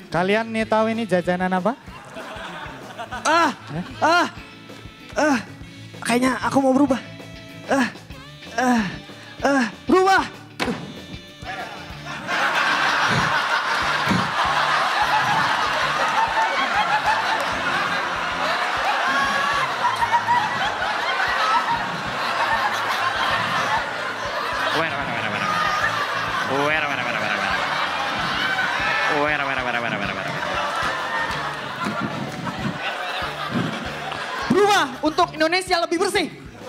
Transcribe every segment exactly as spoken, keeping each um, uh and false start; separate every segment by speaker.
Speaker 1: Kalian nih tahu ini jajanan apa?
Speaker 2: Ah,
Speaker 1: Eh?
Speaker 2: ah, ah, kayaknya aku mau berubah. Ah, ah, ah, berubah.
Speaker 3: Wera, wera, wera, wera. Wera, wera, wera, wera, wera. Wera, wera, wera, wera, wera, wera.
Speaker 2: Berubah untuk Indonesia lebih bersih.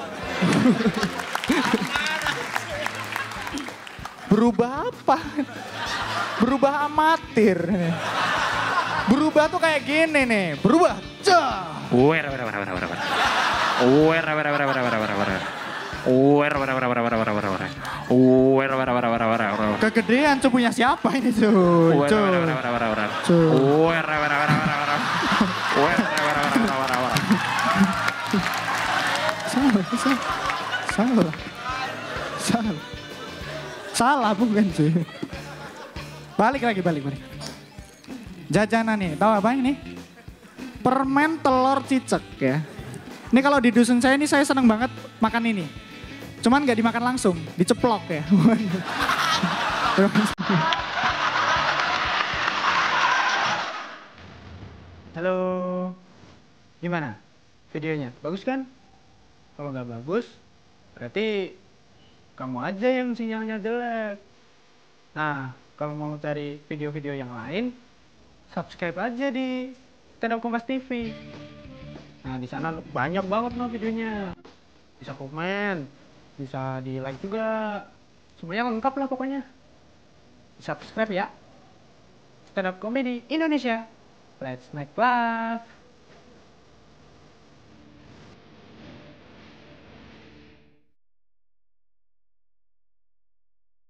Speaker 1: Berubah apa? Berubah amatir. Berubah tuh kayak gini nih. Berubah. Cah.
Speaker 3: Wera, wera, wera, wera, wera, wera. Wera, wera, wera, wera, wera, wera, wera. Wera, wera, wera, wera, wera, wera, wera, wera. Wera, wera, wera, wera, wera, wera.
Speaker 1: Kegedean cu punya siapa ini cuy?
Speaker 3: Wera,
Speaker 1: Cu.
Speaker 3: wera, wera, wera, wera, wera.
Speaker 1: Cu.
Speaker 3: Wera, wera, wera, wera, wera. Wera, wera, wera, wera, wera, wera.
Speaker 1: Salah, salah. Salah. Salah. Salah bukan cuy. Balik lagi, balik, balik. Jajanan nih, tahu apa ini? Permen telur cicek ya. Ini kalau di dusun saya ini saya seneng banget makan ini. Cuman nggak dimakan langsung, diceplok ya.
Speaker 4: Halo, gimana videonya? Bagus kan? Kalau nggak bagus, berarti kamu aja yang sinyalnya jelek. Nah, kalau mau cari video-video yang lain, subscribe aja di Stand Up Kompas T V. Nah, di sana banyak banget loh videonya. Bisa komen, bisa di like juga. Semuanya lengkap lah pokoknya. Subscribe ya. Stand Up Comedy Indonesia. Let's make love.